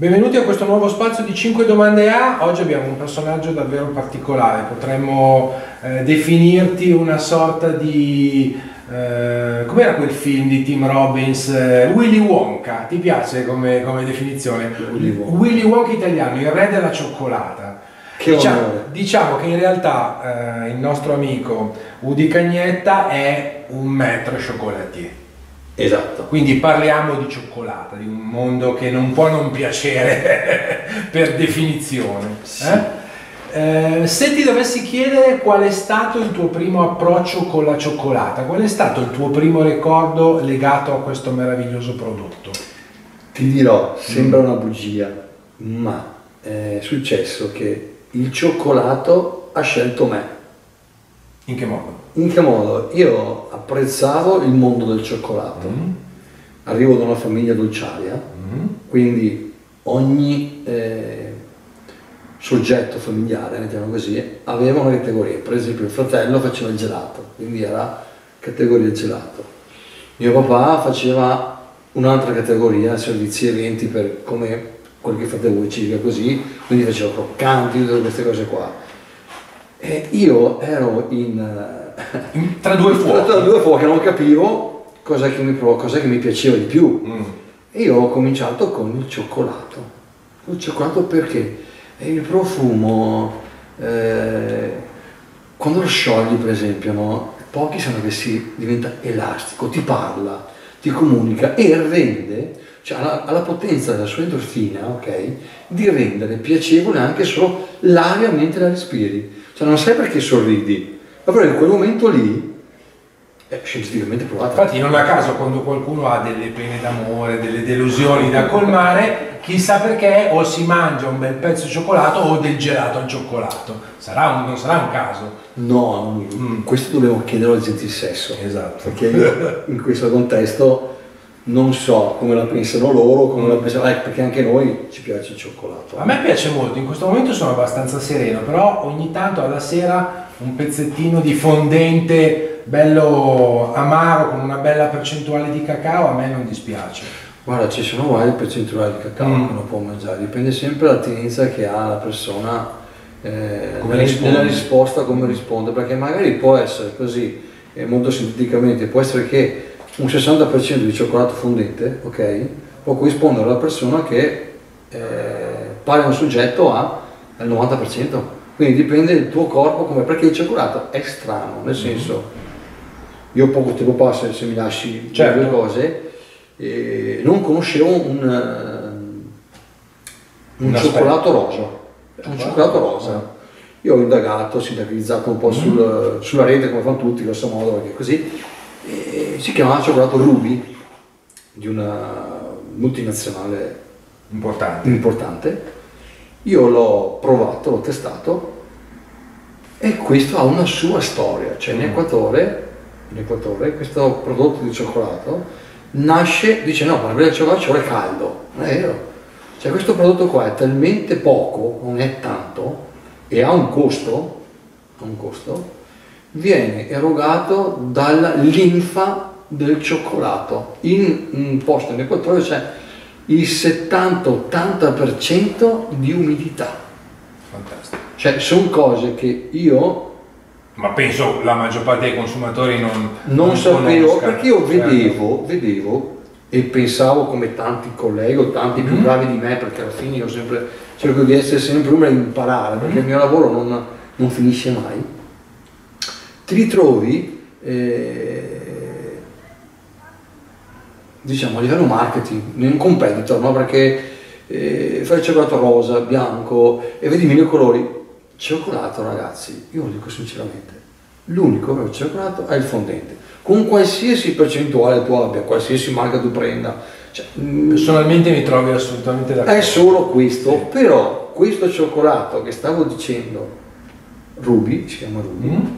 Benvenuti a questo nuovo spazio di 5 domande A. Oggi abbiamo un personaggio davvero particolare, potremmo definirti una sorta di... com'era quel film di Tim Robbins? Willy Wonka, ti piace come definizione? Willy Wonka italiano, il re della cioccolata. Diciamo che in realtà il nostro amico Udi Cagnetta è un maître chocolatier. Esatto. Quindi parliamo di cioccolata, di un mondo che non può non piacere per definizione. Sì. Se ti dovessi chiedere qual è stato il tuo primo approccio con la cioccolata, qual è stato il tuo primo ricordo legato a questo meraviglioso prodotto? Ti dirò, sembra una bugia, ma è successo che il cioccolato ha scelto me. In che modo? In che modo? Io apprezzavo il mondo del cioccolato, arrivo da una famiglia dolciaria, quindi ogni soggetto familiare, mettiamo così, aveva una categoria. Per esempio il fratello faceva il gelato, quindi era categoria gelato. Mio papà faceva un'altra categoria, servizi e eventi, per come quelli che fate voi, circa così, quindi faceva croccanti, tutte queste cose qua. E io ero tra due fuochi, non capivo cosa che mi piaceva di più. E io ho cominciato con il cioccolato. Il cioccolato perché? Il profumo, quando lo sciogli per esempio, no? Pochi sanno che diventa elastico, ti parla, ti comunica e rende, cioè ha la potenza della sua endorfina, ok? Di rendere piacevole anche solo l'aria mentre la respiri. Cioè non sai perché sorridi, ma però in quel momento lì è scientificamente provato. Infatti non a caso quando qualcuno ha delle pene d'amore, delle delusioni da colmare, chissà perché o si mangia un bel pezzo di cioccolato o del gelato al cioccolato. Non sarà un caso. No, questo dobbiamo chiederlo al Gentilsesso. Esatto. Perché io in questo contesto non so come la pensano loro, come la pensano, perché anche noi ci piace il cioccolato. A me piace molto, in questo momento sono abbastanza sereno, però ogni tanto alla sera un pezzettino di fondente bello amaro con una bella percentuale di cacao a me non dispiace. Guarda, ci sono varie percentuali di cacao che uno può mangiare, dipende sempre dall'attinenza che ha la persona nella risposta, come risponde, perché magari può essere così, molto sinteticamente, può essere che un 60% di cioccolato fondente, ok, può corrispondere alla persona che pare un soggetto al 90%, quindi dipende dal tuo corpo, perché il cioccolato è strano, nel senso, io poco tempo fa, se mi lasci dire due cose, non conoscevo un cioccolato rosa. Un cioccolato rosa. Io ho indagato, sintetizzato un po' sulla rete, come fanno tutti, grosso modo, perché così. Si chiamava cioccolato Ruby, di una multinazionale importante. Io l'ho provato, l'ho testato e questo ha una sua storia. Cioè in Equatore questo prodotto di cioccolato nasce, dice no, per bere il cioccolato ci vuole caldo. Non è vero. Cioè questo prodotto qua è talmente poco, non è tanto, e ha un costo, viene erogato dalla linfa del cioccolato. In un posto in Equatore c'è il 70-80% di umidità. Fantastico. Cioè sono cose che io... Ma penso la maggior parte dei consumatori non sapevo, perché io vedevo e pensavo come tanti colleghi o tanti più bravi di me, perché alla fine io cerco di essere sempre uno a imparare, perché il mio lavoro non finisce mai. Ti ritrovi, diciamo, a livello marketing, in un competitor, no? Perché fai il cioccolato rosa, bianco e vedi mille colori. Cioccolato, ragazzi, io lo dico sinceramente, l'unico vero cioccolato è il fondente, con qualsiasi percentuale tu abbia, qualsiasi marca tu prenda. Cioè, personalmente mi trovi assolutamente d'accordo. È solo questo, sì. Però questo cioccolato che stavo dicendo, Ruby, si chiama Ruby,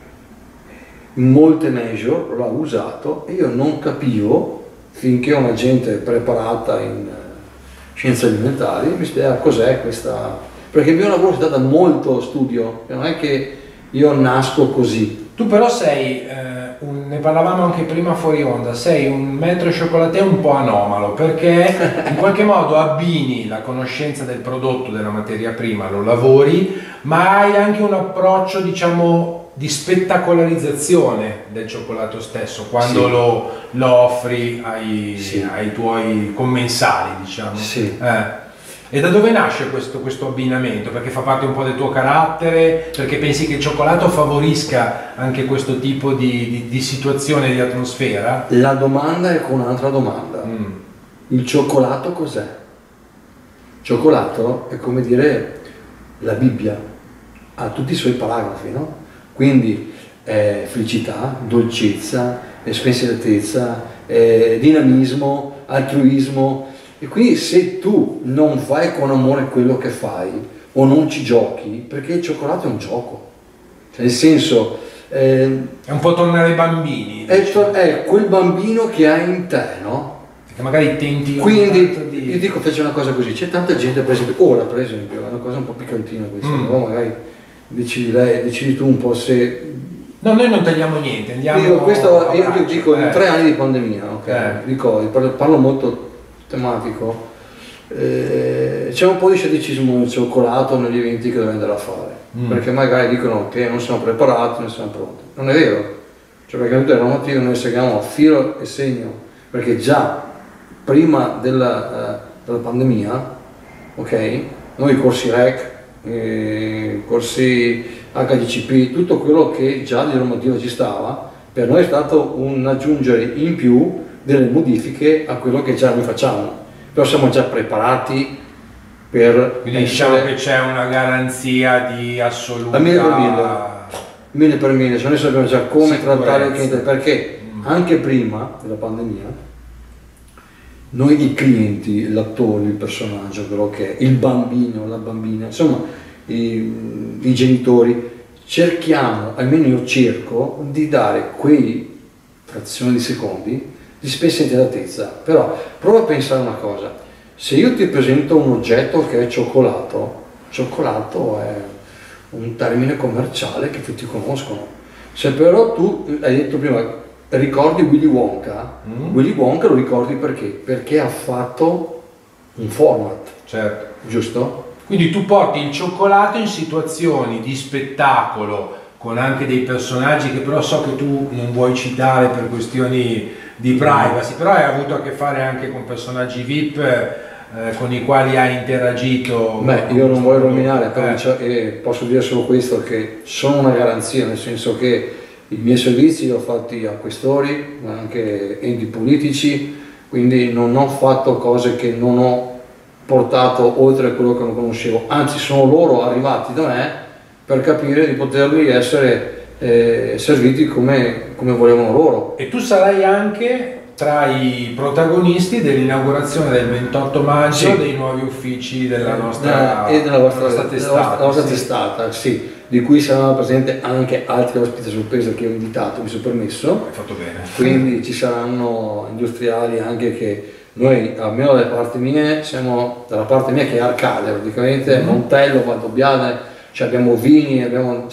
molte major l'ha usato e io non capivo finché una gente preparata in scienze alimentari mi spiega cos'è questa, perché il mio lavoro si dà da molto studio, non è che io nasco così, Tu però sei, ne parlavamo anche prima fuori onda, sei un maître chocolatier un po' anomalo, perché in qualche modo abbini la conoscenza del prodotto, della materia prima, lo lavori, ma hai anche un approccio, diciamo, di spettacolarizzazione del cioccolato stesso, quando lo offri ai tuoi commensali, diciamo. Sì. E da dove nasce questo abbinamento? Perché fa parte un po' del tuo carattere? Perché pensi che il cioccolato favorisca anche questo tipo di situazione, di atmosfera? La domanda è con un'altra domanda. Il cioccolato cos'è? Il cioccolato è come dire la Bibbia, ha tutti i suoi paragrafi, no? Quindi felicità, dolcezza, spensieratezza, dinamismo, altruismo. E quindi se tu non fai con amore quello che fai o non ci giochi, perché il cioccolato è un gioco, cioè, nel senso è un po' tornare ai bambini, è quel bambino che hai in te, no? Che magari tenti. Quindi io dico, faccio una cosa così, c'è tanta gente, per esempio è una cosa un po' piccantina questa, no? Magari decidi tu un po' se. No, noi non tagliamo niente, andiamo. Io dico in 3 anni di pandemia, ok? Parlo molto tematico, c'è un po' di scetticismo nel cioccolato negli eventi che devo andare a fare, perché magari dicono che non siamo preparati, non siamo pronti. Non è vero, cioè perché tutte le normative noi seguiamo a filo e segno, perché già prima della pandemia, ok, noi corsi REC, corsi HDCP, tutto quello che già di normativa ci stava, per noi è stato un aggiungere in più delle modifiche a quello che già noi facciamo, però siamo già preparati per. Quindi diciamo che c'è una garanzia di assoluta. 1000 per 1000, cioè noi sappiamo già come trattare il cliente, perché anche prima della pandemia noi i clienti, l'attore, il personaggio, quello che è il bambino, la bambina, insomma i genitori, cerchiamo, almeno io cerco di dare quei frazioni di secondi di spensieratezza. Però prova a pensare una cosa: se io ti presento un oggetto che è cioccolato è un termine commerciale che tutti conoscono. Se però tu hai detto prima, ricordi Willy Wonka, Willy Wonka lo ricordi perché ha fatto un format, certo, giusto? Quindi tu porti il cioccolato in situazioni di spettacolo con anche dei personaggi che però so che tu non vuoi citare per questioni di privacy, però hai avuto a che fare anche con personaggi VIP con i quali hai interagito. Beh, io non voglio rovinare, però posso dire solo questo, che sono una garanzia, nel senso che i miei servizi li ho fatti a questori, anche enti politici, quindi non ho fatto cose che non ho portato oltre a quello che non conoscevo, anzi sono loro arrivati da me per capire di poterli essere serviti come volevano loro. E tu sarai anche tra i protagonisti dell'inaugurazione del 28 maggio dei nuovi uffici della nostra testata, sì, di cui saranno presenti anche altri ospiti a sorpresa che ho invitato, mi sono permesso. Hai fatto bene. Quindi ci saranno industriali anche che noi, almeno dalle parti mie, siamo dalla parte mia che è Arcadia, praticamente Montello, Valdobbiadene, cioè abbiamo vini, abbiamo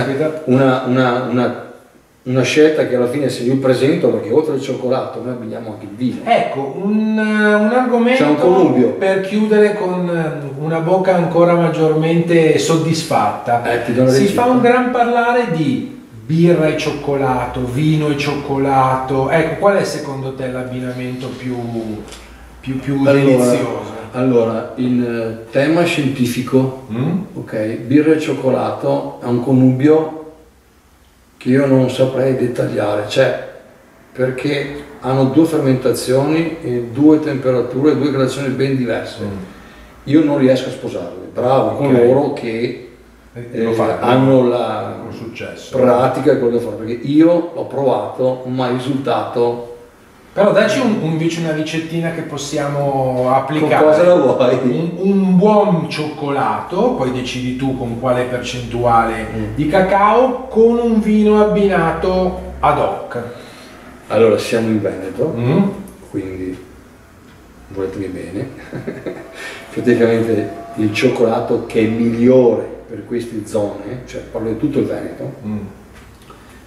una scelta che alla fine, se io presento, perché oltre al cioccolato noi abbiamo anche il vino. Ecco, un argomento per chiudere con una bocca ancora maggiormente soddisfatta. Si fa un gran parlare di birra e cioccolato, vino e cioccolato. Ecco, qual è secondo te l'abbinamento più delizioso? Allora, in tema scientifico, ok, birra e cioccolato è un connubio che io non saprei dettagliare, cioè perché hanno 2 fermentazioni e 2 temperature, 2 gradazioni ben diverse. Io non riesco a sposarle, bravo con loro che hanno la pratica quello che fanno, perché io ho provato ma il risultato. Però dacci invece una ricettina che possiamo applicare. Con cosa la vuoi? Un buon cioccolato, poi decidi tu con quale percentuale di cacao, con un vino abbinato ad hoc. Allora, siamo in Veneto, quindi voletemi bene. Praticamente il cioccolato che è migliore per queste zone, cioè parlo di tutto il Veneto,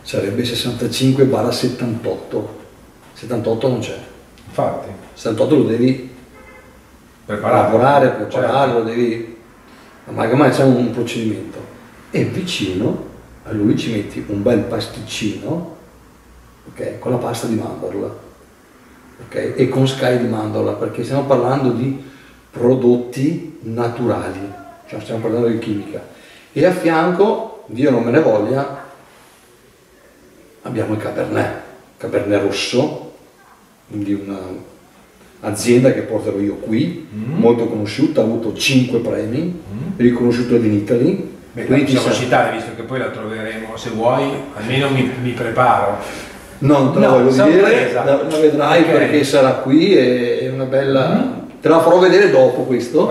sarebbe 65/78. 78 non c'è. Infatti. 78 lo devi lavorare, prepararlo, certo. devi... L'amalgama c'è un procedimento. E vicino a lui ci metti un bel pasticcino, ok, con la pasta di mandorla, ok, e con scaglie di mandorla, perché stiamo parlando di prodotti naturali, cioè stiamo parlando di chimica. E a fianco, Dio non me ne voglia, abbiamo il Cabernet rosso, di un'azienda che porterò io qui, molto conosciuta, ha avuto 5 premi, riconosciuto in Italy. Beh, quindi possiamo citare, visto che poi la troveremo, se vuoi, almeno mi preparo. Non te la voglio vedere, la vedrai, okay, perché sarà qui, è una bella... Te la farò vedere dopo questo,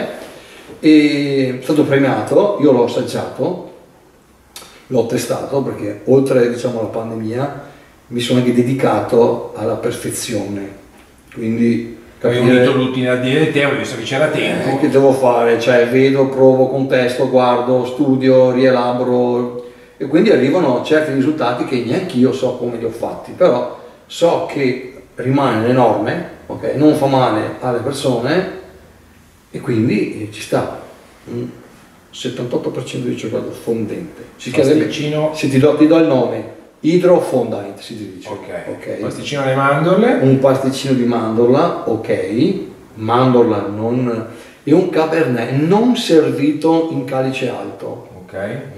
è stato premiato, io l'ho assaggiato, l'ho testato, perché oltre, diciamo, alla pandemia mi sono anche dedicato alla perfezione, quindi hai unito tutti in azienda tempo, visto che c'era tempo. Che devo fare? Cioè vedo, provo, contesto, guardo, studio, rielaboro, e quindi arrivano certi risultati che neanche io so come li ho fatti, però so che rimane nelle norme, okay? Non fa male alle persone, e quindi ci sta un 78% di cioccolato fondente. Si chiamerebbe, se ti do il nome, Hydro-Fondant si dice. Ok. Pasticcino alle mandorle. Un pasticcino di mandorla, ok, mandorla non... e un Cabernet non servito in calice alto. Ok.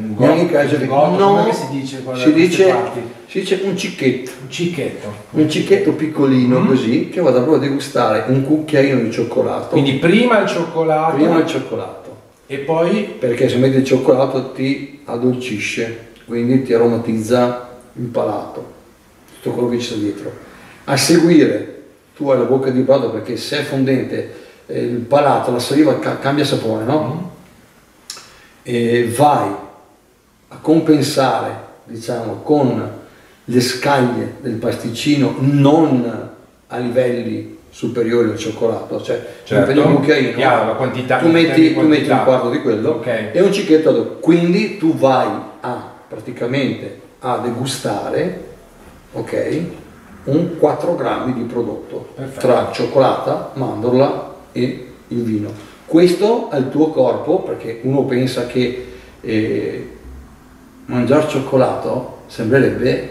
No, si dice un cicchetto. Un cicchetto piccolino così, che vado proprio a degustare un cucchiaino di cioccolato. Quindi prima il cioccolato. Prima il cioccolato. E poi? Perché se metti il cioccolato ti addolcisce, quindi ti aromatizza il palato, tutto quello che c'è dietro. A seguire tu hai la bocca di brodo, perché se è fondente il palato, la saliva cambia sapore, no? E vai a compensare, diciamo, con le scaglie del pasticcino, non a livelli superiori al cioccolato, cioè certo, un cucchiaino, la quantità, tu metti un quarto di quello, okay, e un cicchetto, quindi tu vai a praticamente a degustare, ok, un 4 grammi di prodotto. Perfetto. Tra cioccolata, mandorla e il vino. Questo al tuo corpo, perché uno pensa che mangiare cioccolato sembrerebbe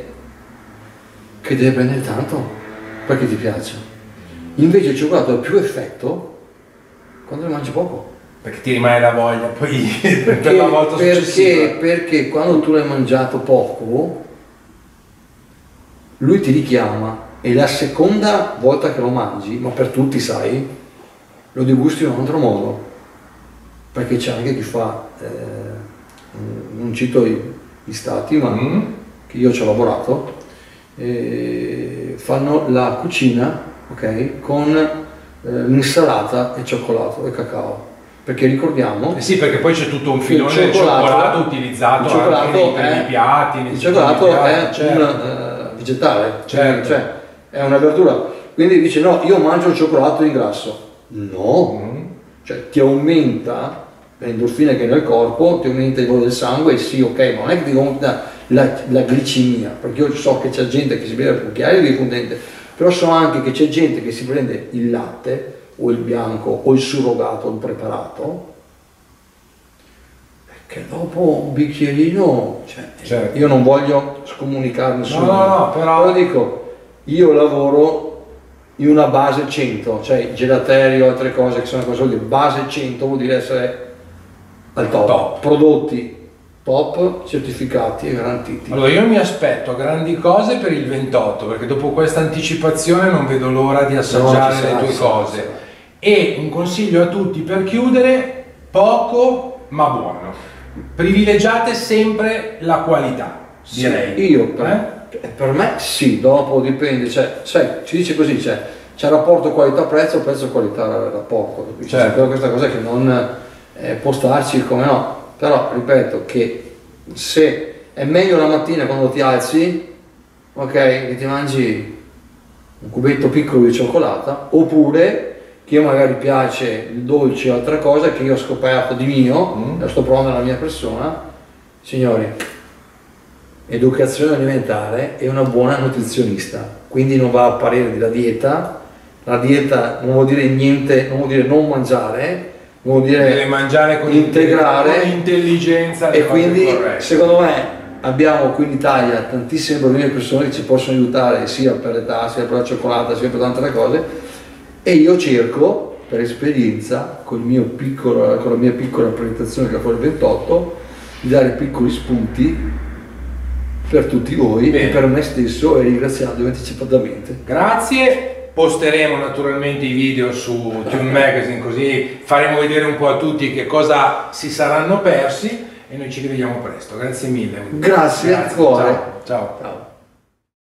che deve prendere tanto perché ti piace. Invece il cioccolato ha più effetto quando ne mangi poco. Perché ti rimane la voglia poi per la volta successiva. Perché quando tu l'hai mangiato poco, lui ti richiama, e la seconda volta che lo mangi, ma per tutti sai, lo degusti in un altro modo. Perché c'è anche chi fa, non cito gli stati, ma che io ci ho lavorato, fanno la cucina, ok, con l'insalata e cioccolato e cacao. Perché ricordiamo... sì, perché poi c'è tutto un filone del cioccolato utilizzato anche nei primi piatti. Il cioccolato è un vegetale, certo, cioè è una verdura. Quindi dice no, io mangio il cioccolato in grasso. No, cioè ti aumenta l'endorfina che è nel corpo, ti aumenta il valore del sangue, sì, ok, ma non è che ti aumenta la glicemia, perché io so che c'è gente che si beve il cucchiaio di fondente, però so anche che c'è gente che si prende il latte o il bianco o il surrogato, il preparato, che dopo un bicchierino, cioè, certo, io non voglio scomunicare nessuno, no, però dico, io lavoro in una base 100, cioè gelaterio, altre cose che sono cose di base 100, vuol dire essere al top, prodotti top, certificati e garantiti. Allora io mi aspetto grandi cose per il 28, perché dopo questa anticipazione non vedo l'ora di assaggiare le tue cose. E un consiglio a tutti per chiudere: poco ma buono. Privilegiate sempre la qualità, direi. Sì, io per me sì, dopo dipende, cioè, sai, si dice così, c'è rapporto qualità-prezzo, prezzo-qualità-rapporto, certo, c'è questa cosa che non può starci, come no, però ripeto che se è meglio la mattina quando ti alzi, ok, che ti mangi un cubetto piccolo di cioccolata, oppure che magari piace il dolce o altra cosa che io ho scoperto di mio, la sto provando nella mia persona, signori, educazione alimentare e una buona nutrizionista. Quindi non va a parere della dieta. La dieta non vuol dire niente, non vuol dire non mangiare, vuol dire deve mangiare con integrare, con intelligenza. E quindi secondo me abbiamo qui in Italia tantissime bravissime persone che ci possono aiutare sia per l'età, sia per la cioccolata, sia per tante altre cose, e io cerco per esperienza con la mia piccola presentazione che fa il 28 di dare piccoli spunti per tutti voi. Bene. E per me stesso, e ringraziandovi anticipatamente. Grazie. Posteremo naturalmente i video su Tune Magazine, così faremo vedere un po' a tutti che cosa si saranno persi, e noi ci rivediamo presto. Grazie mille. Grazie a cuore. Ciao. Ciao.